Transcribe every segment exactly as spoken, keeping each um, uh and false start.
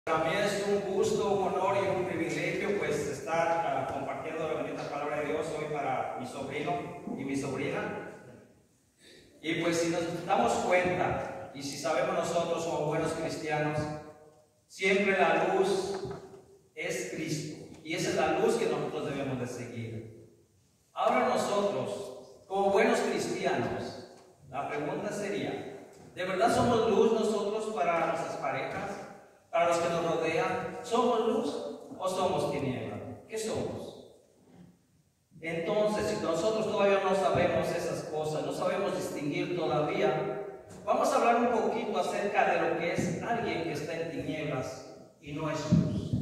Para mí es un gusto, un honor y un privilegio pues estar uh, compartiendo la bendita palabra de Dios hoy para mi sobrino y mi sobrina. Y pues si nos damos cuenta y si sabemos nosotros como buenos cristianos, siempre la luz es Cristo y esa es la luz que nosotros debemos de seguir. Ahora nosotros como buenos cristianos, la pregunta sería, ¿de verdad somos luz nosotros para nuestras parejas? Para los que nos rodean, ¿somos luz o somos tinieblas? ¿Qué somos? Entonces, si nosotros todavía no sabemos esas cosas, no sabemos distinguir todavía, vamos a hablar un poquito acerca de lo que es alguien que está en tinieblas y no es luz.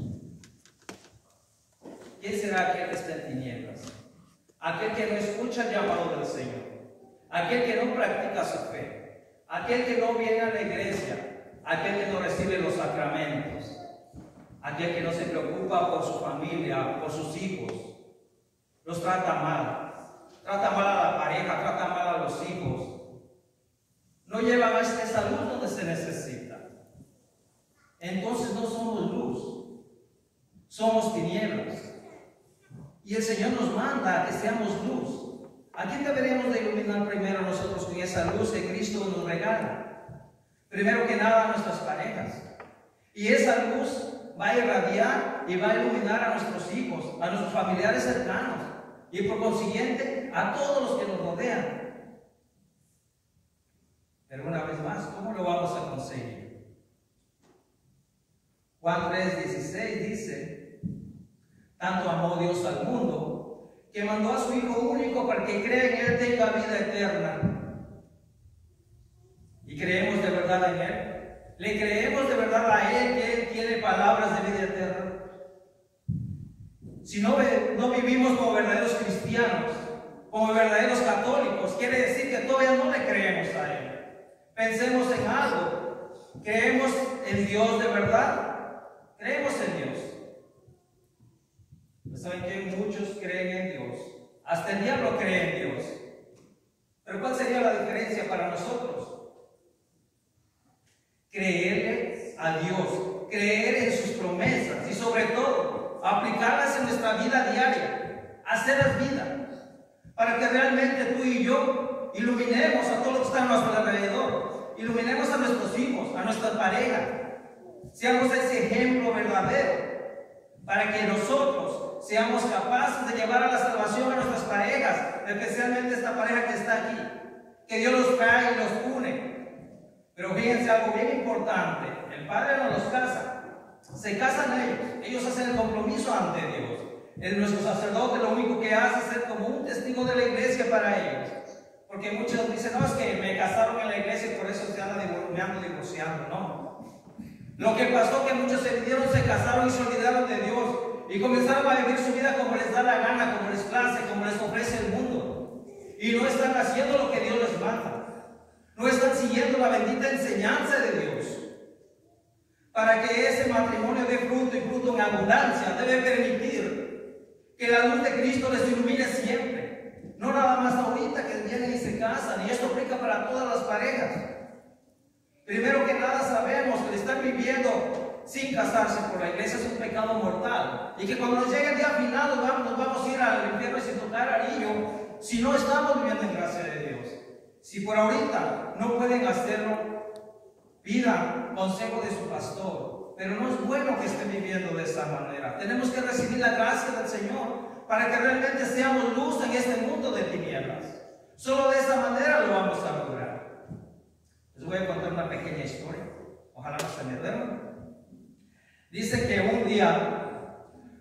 ¿Quién será aquel que está en tinieblas? Aquel que no escucha el llamado del Señor, aquel que no practica su fe, aquel que no viene a la iglesia, aquel que no recibe los sacramentos, aquel que no se preocupa por su familia, por sus hijos, los trata mal, trata mal a la pareja, trata mal a los hijos, no llevan a esa luz donde se necesita. Entonces no somos luz, somos tinieblas. Y el Señor nos manda a que seamos luz. ¿A quién deberíamos de iluminar primero nosotros con esa luz que Cristo nos regala? Primero que nada a nuestras parejas. Y esa luz va a irradiar y va a iluminar a nuestros hijos, a nuestros familiares cercanos y por consiguiente a todos los que nos rodean. Pero una vez más, ¿cómo lo vamos a conseguir? Juan tres dieciséis dice: tanto amó Dios al mundo que mandó a su Hijo único para que crea en Él tenga vida eterna. ¿Y creemos de verdad en Él? ¿Le creemos de verdad a Él que Él tiene palabras de vida eterna? Si no, no vivimos como verdaderos cristianos, como verdaderos católicos, quiere decir que todavía no le creemos a Él. Pensemos en algo. ¿Creemos en Dios de verdad? Creemos en Dios. ¿Saben que muchos creen en Dios? Hasta el diablo cree en Dios. Pero ¿cuál sería la diferencia para nosotros? Creerle a Dios, creer en sus promesas y sobre todo aplicarlas en nuestra vida diaria, hacerlas vida, para que realmente tú y yo iluminemos a todos los que están a nuestro alrededor, iluminemos a nuestros hijos, a nuestra pareja, seamos ese ejemplo verdadero, para que nosotros seamos capaces de llevar a la salvación a nuestras parejas, especialmente esta pareja que está aquí, que Dios los trae y los une. Pero fíjense algo bien importante, el Padre no los casa, se casan ellos, ellos hacen el compromiso ante Dios. El, nuestro sacerdote lo único que hace es ser como un testigo de la iglesia para ellos. Porque muchos dicen, no, es que me casaron en la iglesia y por eso se anda me ando divorciando. No. Lo que pasó es que muchos se vinieron, se casaron y se olvidaron de Dios y comenzaron a vivir su vida como les da la gana, como les place, como les ofrece el mundo. Y no están haciendo lo que Dios les manda. No están siguiendo la bendita enseñanza de Dios. Para que ese matrimonio dé fruto y fruto en abundancia, debe permitir que la luz de Cristo les ilumine siempre. No nada más ahorita que vienen y se casan. Y esto aplica para todas las parejas. Primero que nada sabemos que el estar viviendo sin casarse por la iglesia es un pecado mortal. Y que cuando nos llegue el día final nos vamos, nos vamos a ir al infierno y sin tocar anillo si no estamos viviendo en gracia de Dios. Si por ahorita no pueden hacerlo, pidan consejo de su pastor. Pero no es bueno que estén viviendo de esa manera. Tenemos que recibir la gracia del Señor para que realmente seamos luz en este mundo de tinieblas. Solo de esa manera lo vamos a lograr. Les voy a contar una pequeña historia. Ojalá no se me duerman. Dice que un día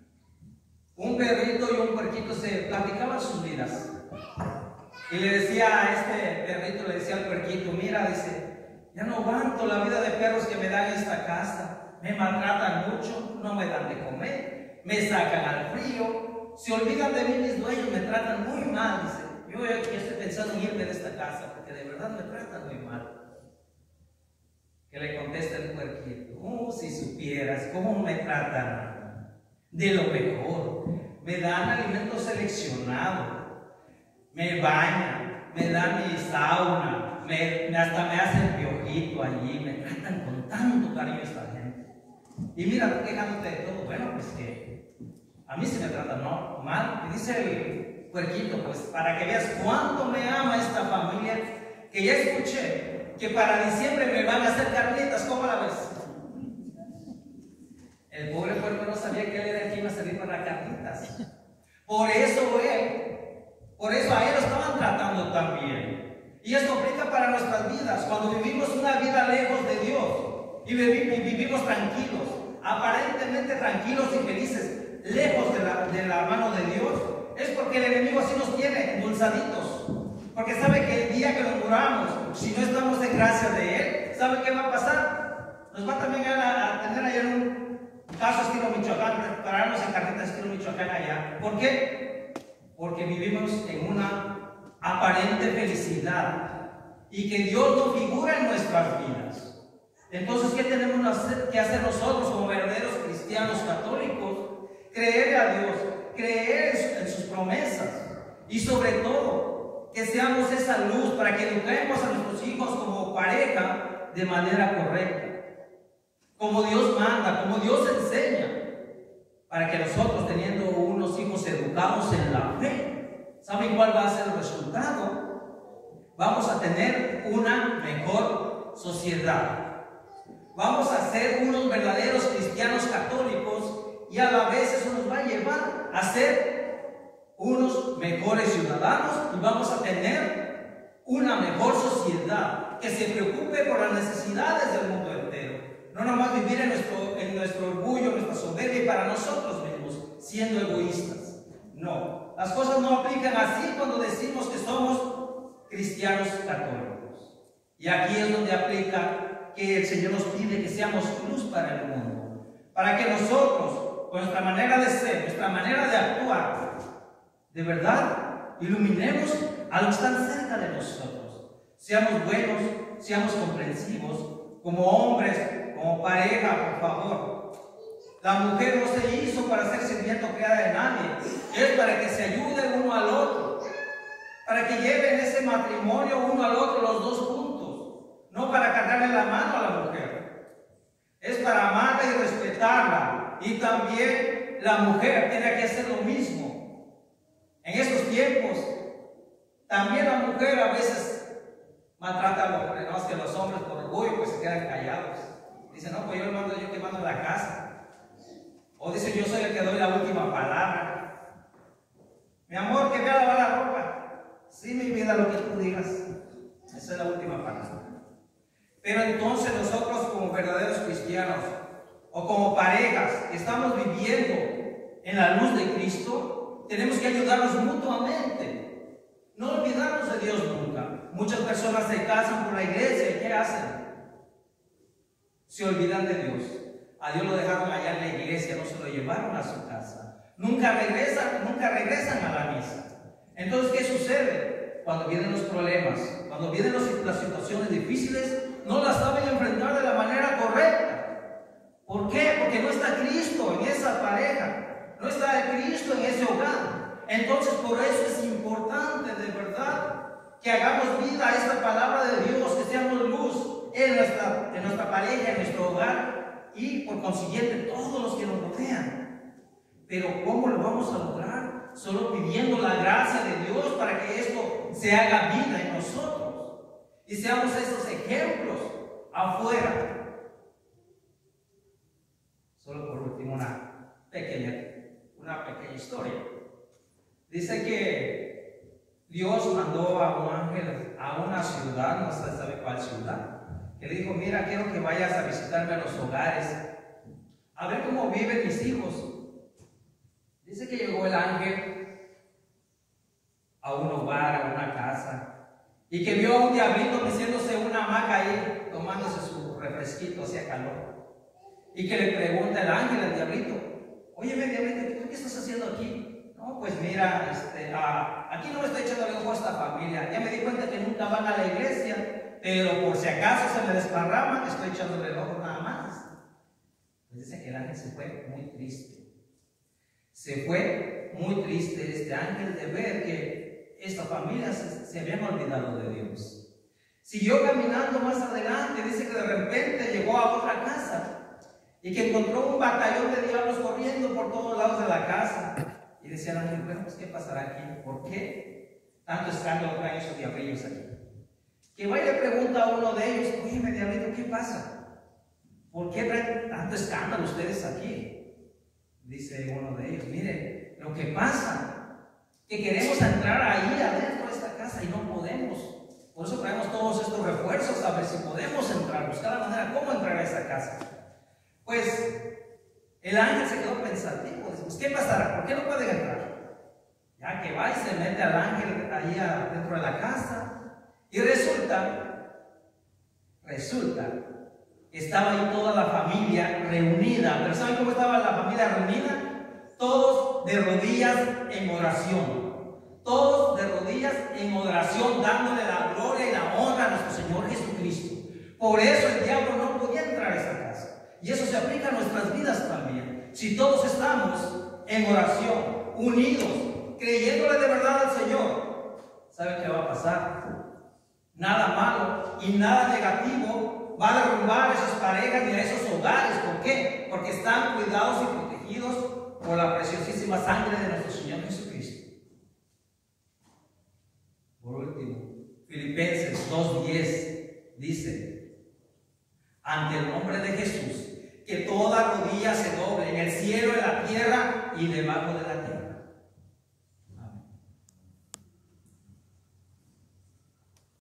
un perrito y un puerquito se platicaban sus vidas. Y le decía a este perrito, le decía al puerquito, mira, dice, ya no aguanto la vida de perros que me dan en esta casa. Me maltratan mucho, no me dan de comer, me sacan al frío, se olvidan de mí mis dueños, me tratan muy mal, dice. Yo ya estoy pensando en irme de esta casa, porque de verdad me tratan muy mal. Que le contesta el puerquito, oh, si supieras cómo me tratan, de lo mejor, me dan alimento seleccionado, me bañan, me dan mi sauna, me, hasta me hacen piojito allí, me tratan con tanto cariño esta gente. Y mira, tú quejándote de todo. Bueno, pues que a mí se me trata no mal. Y dice el puerquito, pues para que veas cuánto me ama esta familia, que ya escuché que para diciembre me van a hacer carnitas. ¿Cómo la ves? El pobre puerco no sabía que él era el que iba a servir para carnitas. Por eso él, por eso a él lo estaban tratando tan bien. Y esto aplica para nuestras vidas. Cuando vivimos una vida lejos de Dios y vivimos tranquilos, aparentemente tranquilos y felices, lejos de la, de la mano de Dios, es porque el enemigo así nos tiene endulzaditos. Porque sabe que el día que nos muramos, si no estamos en gracia de Él, ¿sabe qué va a pasar? Nos va también a, a tener allá en un caso estilo Michoacán, prepararnos en carnitas estilo Michoacán allá. ¿Por qué? Porque vivimos en una aparente felicidad y que Dios no figura en nuestras vidas. Entonces, ¿qué tenemos que hacer nosotros como verdaderos cristianos católicos? Creer a Dios, creer en sus promesas y sobre todo que seamos esa luz para que eduquemos a nuestros hijos como pareja de manera correcta, como Dios manda, como Dios enseña, para que nosotros, teniendo unos hijos educados en la fe, ¿saben cuál va a ser el resultado? Vamos a tener una mejor sociedad. Vamos a ser unos verdaderos cristianos católicos y a la vez eso nos va a llevar a ser unos mejores ciudadanos y vamos a tener una mejor sociedad que se preocupe por las necesidades del mundo entero. No nomás vivir en nuestro, en nuestro orgullo, nuestra soberbia y para nosotros mismos, siendo egoístas. No, las cosas no aplican así cuando decimos que somos cristianos católicos. Y aquí es donde aplica que el Señor nos pide que seamos luz para el mundo, para que nosotros, con nuestra manera de ser, nuestra manera de actuar, de verdad, iluminemos a los que están cerca de nosotros. Seamos buenos, seamos comprensivos, como hombres, como pareja, por favor. La mujer no se hizo para ser sirvienta o criada de nadie, es para que se ayude uno al otro, para que lleven ese matrimonio uno al otro los dos juntos, no para cargarle la mano a la mujer. Es para amarla y respetarla, y también la mujer tiene que hacer lo mismo. En estos tiempos, también la mujer a veces maltrata al hombre, no es que los hombres por orgullo pues se quedan callados. Dicen, no, pues yo mando, yo que mando la casa. O dicen, yo soy el que doy la última palabra. Mi amor, que voy a lavar la ropa. Sí, mi vida, lo que tú digas. Esa es la última palabra. Pero entonces nosotros como verdaderos cristianos o como parejas que estamos viviendo en la luz de Cristo, tenemos que ayudarnos mutuamente. No olvidarnos de Dios nunca. Muchas personas se casan por la iglesia y ¿qué hacen? Se olvidan de Dios. A Dios lo dejaron allá en la iglesia, no se lo llevaron a su casa. Nunca regresan, nunca regresan a la misa. Entonces, ¿qué sucede? Cuando vienen los problemas, cuando vienen los, las situaciones difíciles, no las saben enfrentar de la manera correcta. ¿Por qué? Porque no está Cristo en esa pareja, no está Cristo en ese hogar. Entonces, por eso es importante de verdad que hagamos vida a esta palabra de Dios, que seamos luz en nuestra, en nuestra pareja, en nuestro hogar y por consiguiente todos los que nos rodean. Pero ¿cómo lo vamos a lograr? Solo pidiendo la gracia de Dios para que esto se haga vida en nosotros y seamos esos ejemplos afuera. Solo por último una pequeña, una pequeña historia. Dice que Dios mandó a un ángel a una ciudad, no se sabe cuál ciudad, que le dijo, mira, quiero que vayas a visitarme a los hogares, a ver cómo viven mis hijos. Dice que llegó el ángel a un hogar, a una casa, y que vio a un diablito meciéndose una hamaca ahí, tomándose su refresquito, hacía calor. Y que le pregunta el ángel al diablito, oye, diablito, ¿tú qué estás haciendo aquí? No, pues mira, este, ah, aquí no me estoy echando el ojo a esta familia. Ya me di cuenta que nunca van a la iglesia, pero por si acaso se me desparrama, estoy echándole el ojo nada más. Pues dice que el ángel se fue muy triste. Se fue muy triste este ángel de ver que esta familia se, se habían olvidado de Dios. Siguió caminando más adelante, dice que de repente llegó a otra casa y que encontró un batallón de diablos corriendo por todos lados de la casa. Y decía el ángel, bueno, pues ¿qué pasará aquí? ¿Por qué tanto escándalo traen esos diablillos aquí? Que va y le pregunta a uno de ellos, oye, diablito, ¿qué pasa? ¿Por qué traen tanto escándalo ustedes aquí? Dice uno de ellos, mire, lo que pasa, que queremos entrar ahí adentro de esta casa y no podemos. Por eso traemos todos estos refuerzos, a ver si podemos entrar, buscar la manera cómo entrar a esta casa. Pues el ángel se quedó pensativo, dice, pues ¿qué pasará? ¿Por qué no pueden entrar? Ya que va y se mete al ángel ahí adentro de la casa. Y resulta, resulta, estaba ahí toda la familia reunida. ¿Pero saben cómo estaba la familia reunida? Todos de rodillas en oración. Todos de rodillas en oración, dándole la gloria y la honra a nuestro Señor Jesucristo. Por eso el diablo no podía entrar a esa casa. Y eso se aplica a nuestras vidas también. Si todos estamos en oración, unidos, creyéndole de verdad al Señor, ¿sabe qué va a pasar? Nada malo y nada negativo va a derrumbar a esas parejas ni a esos hogares. ¿Por qué? Porque están cuidados y protegidos por la preciosísima sangre de nuestro Señor Jesucristo. Por último, Filipenses dos diez dice, ante el nombre de Jesús, que toda rodilla se doble en el cielo, en la tierra y debajo de la tierra.